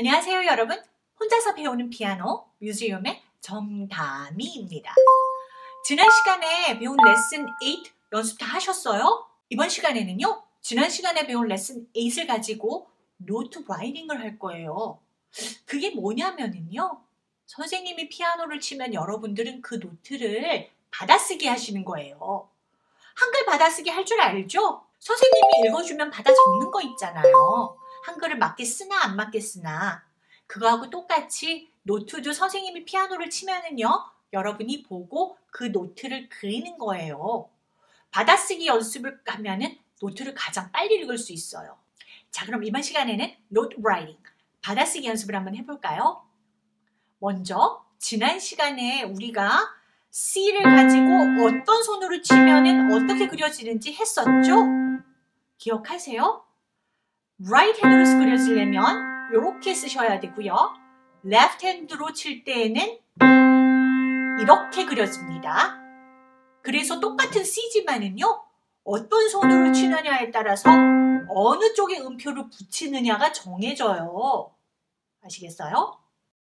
안녕하세요 여러분. 혼자서 배우는 피아노 뮤지엄의 정다미입니다. 지난 시간에 배운 레슨 8 연습 다 하셨어요? 이번 시간에는요. 지난 시간에 배운 레슨 8을 가지고 노트 라이팅을 할 거예요. 그게 뭐냐면요. 선생님이 피아노를 치면 여러분들은 그 노트를 받아쓰기 하시는 거예요. 한글 받아쓰기 할 줄 알죠? 선생님이 읽어주면 받아 적는 거 있잖아요. 한글을 맞게 쓰나 안 맞게 쓰나. 그거하고 똑같이 노트도 선생님이 피아노를 치면은요. 여러분이 보고 그 노트를 그리는 거예요. 받아쓰기 연습을 하면은 노트를 가장 빨리 읽을 수 있어요. 자, 그럼 이번 시간에는 노트 라이팅, 받아쓰기 연습을 한번 해볼까요? 먼저 지난 시간에 우리가 C를 가지고 어떤 손으로 치면은 어떻게 그려지는지 했었죠? 기억하세요? right hand로 그려지려면 이렇게 쓰셔야 되고요. left hand로 칠 때에는 이렇게 그려집니다. 그래서 똑같은 C지만은요. 어떤 손으로 치느냐에 따라서 어느 쪽에 음표를 붙이느냐가 정해져요. 아시겠어요?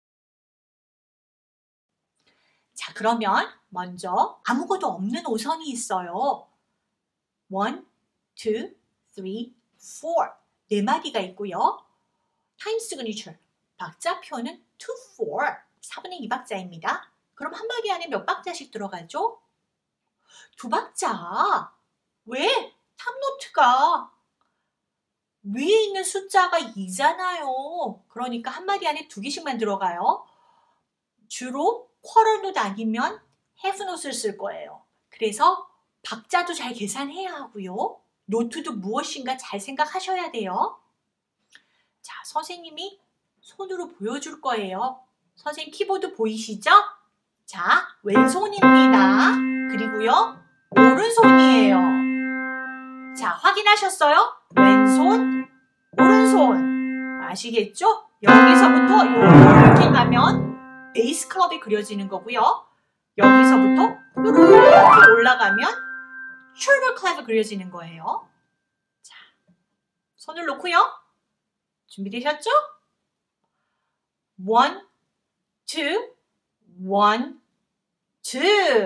자, 그러면 먼저 아무것도 없는 오선이 있어요. 1, 2, 3, 4. 네 마디가 있고요. 타임 시그니처, 박자표는 2, 4. 4분의 2박자입니다. 그럼 한 마디 안에 몇 박자씩 들어가죠? 2박자. 왜? 탑노트가 위에 있는 숫자가 2잖아요. 그러니까 한 마디 안에 2개씩만 들어가요. 주로 쿼터 노트 아니면 half 노트를 쓸 거예요. 그래서 박자도 잘 계산해야 하고요. 노트도 무엇인가 잘 생각하셔야 돼요. 자, 선생님이 손으로 보여줄 거예요. 선생님 키보드 보이시죠? 자, 왼손입니다. 그리고요, 오른손이에요. 자, 확인하셨어요? 왼손, 오른손. 아시겠죠? 여기서부터 이렇게 가면 베이스 클럽이 그려지는 거고요. 여기서부터 이렇게 올라가면 숄더 클럽이 그려지는 거예요. 자, 손을 놓고요. 준비되셨죠? 1, 2, 1, 2, 1, 2,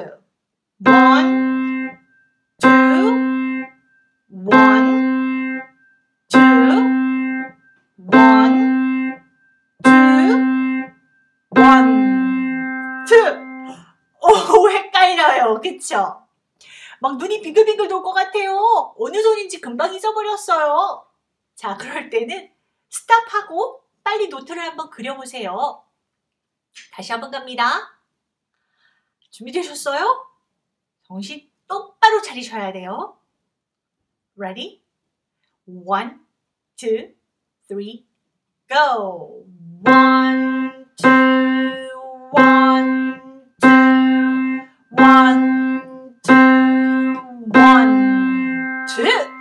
1, 2, 1, 2. 오, 헷갈려요. 그쵸? 막 눈이 빙글빙글 돌 것 같아요. 어느 손인지 금방 잊어버렸어요. 자, 그럴 때는 스탑하고 빨리 노트를 한번 그려보세요. 다시 한번 갑니다. 준비되셨어요? 정신 똑바로 차리셔야 돼요. Ready? 1, 2, 3, go! 1, 2, 1, 2, 1, 2, 1, 2.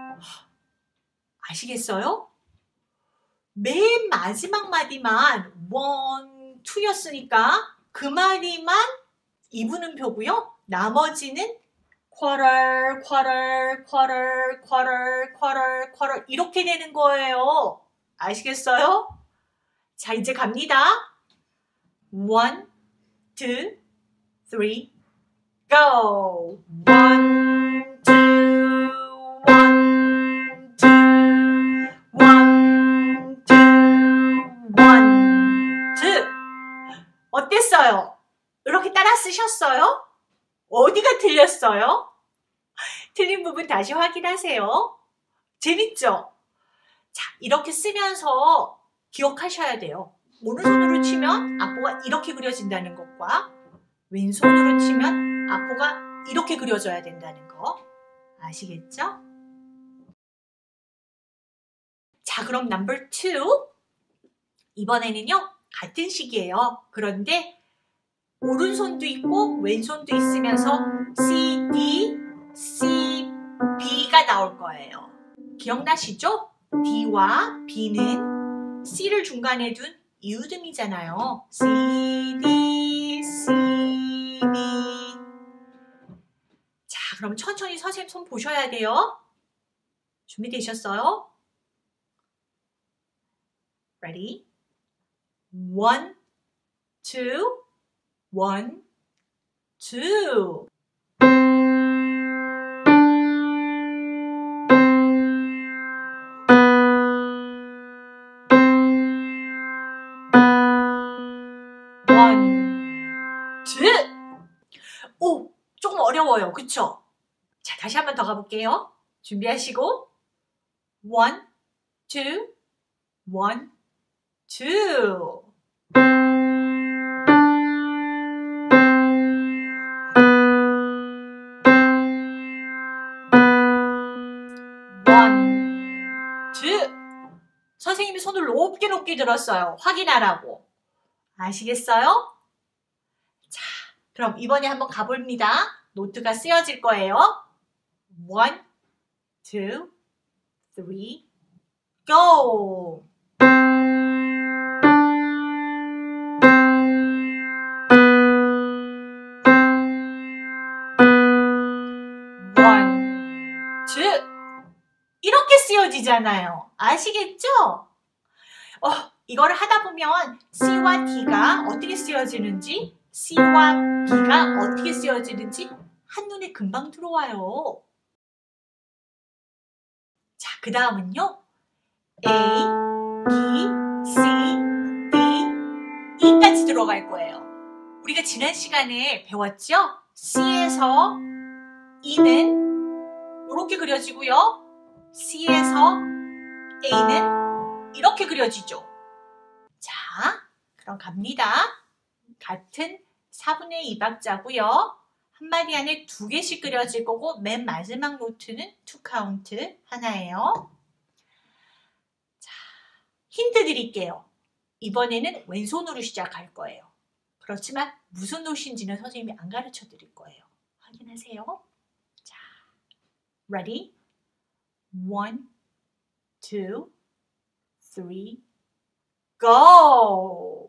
아시겠어요? 맨 마지막 마디만 1, 2였으니까 그 마디만 2분음표고요. 나머지는 quarter, quarter, quarter, quarter, quarter, quarter 이렇게 되는 거예요. 아시겠어요? 자, 이제 갑니다. 1, 2, 3, go! 1, 2, 1, 2, 1, 2, 1, 2. 어땠어요? 이렇게 따라 쓰셨어요? 어디가 틀렸어요? 틀린 부분 다시 확인하세요. 재밌죠? 자, 이렇게 쓰면서 기억하셔야 돼요. 오른손으로 치면 악보가 이렇게 그려진다는 것과 왼손으로 치면 악보가 이렇게 그려져야 된다는 거. 아시겠죠? 자, 그럼 넘버 2. 이번에는요. 같은 식이에요. 그런데 오른손도 있고 왼손도 있으면서 C, D, C, B가 나올 거예요. 기억나시죠? D와 B는 C를 중간에 둔 이웃음이잖아요. C, D, C, B. 자, 그럼 천천히 선생님 손 보셔야 돼요. 준비되셨어요? Ready? 1, 2, 1, 2. 오, 조금 어려워요. 그쵸? 자, 다시 한 번 더 가볼게요. 준비하시고 1, 2, 1, 2. 1, 2. 선생님이 손을 높게 높게 들었어요. 확인하라고. 아시겠어요? 자, 그럼 이번에 한번 가봅니다. 노트가 쓰여질 거예요. 1, 2, 3, go! 이렇게 쓰여지잖아요. 아시겠죠? 이거를 하다 보면 C와 D가 어떻게 쓰여지는지, C와 B가 어떻게 쓰여지는지 한눈에 금방 들어와요. 자, 그 다음은요. A, B, C, D, E까지 들어갈 거예요. 우리가 지난 시간에 배웠죠? C에서 E는 이렇게 그려지고요. C에서 A는 이렇게 그려지죠. 자, 그럼 갑니다. 같은 4분의 2박자고요. 한 마디 안에 2개씩 그려질 거고 맨 마지막 노트는 to count 하나예요. 자, 힌트 드릴게요. 이번에는 왼손으로 시작할 거예요. 그렇지만 무슨 노트인지는 선생님이 안 가르쳐 드릴 거예요. 확인하세요. 자, ready? 1, 2, 3, go!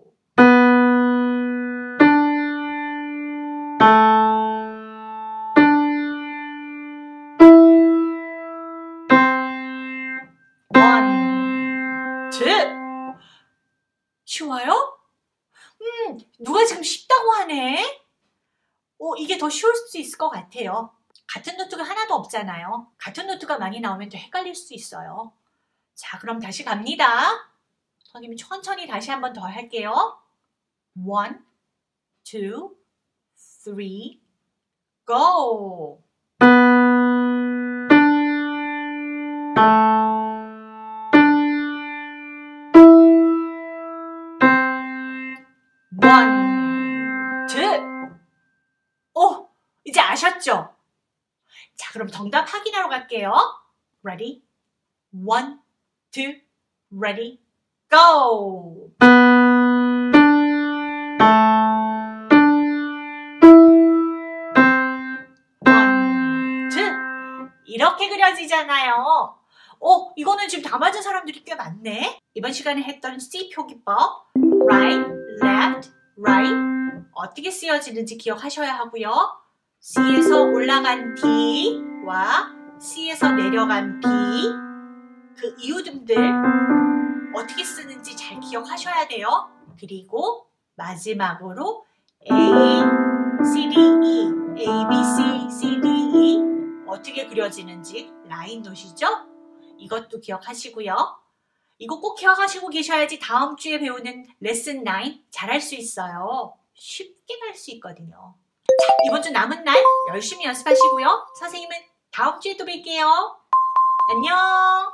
쉬워요? 누가 지금 쉽다고 하네? 이게 더 쉬울 수 있을 것 같아요. 같은 노트가 하나도 없잖아요. 같은 노트가 많이 나오면 더 헷갈릴 수 있어요. 자, 그럼 다시 갑니다. 선생님이 천천히 다시 한 번 더 할게요. 1, 2, 3, go! 이제 아셨죠? 자, 그럼 정답 확인하러 갈게요. Ready? 1, 2, ready, go! 1, 2. 이렇게 그려지잖아요. 이거는 지금 다 맞은 사람들이 꽤 많네. 이번 시간에 했던 C 표기법 right, left, right 어떻게 쓰여지는지 기억하셔야 하고요. C에서 올라간 D와 C에서 내려간 B 그 이유등들 어떻게 쓰는지 잘 기억하셔야 돼요. 그리고 마지막으로 A, C, D, E, A, B, C, C, D, E 어떻게 그려지는지 라인 노시죠? 이것도 기억하시고요. 이거 꼭 기억하시고 계셔야지 다음 주에 배우는 레슨 9 잘할 수 있어요. 쉽게 갈 수 있거든요. 자, 이번 주 남은 날 열심히 연습하시고요. 선생님은 다음 주에 또 뵐게요. 안녕!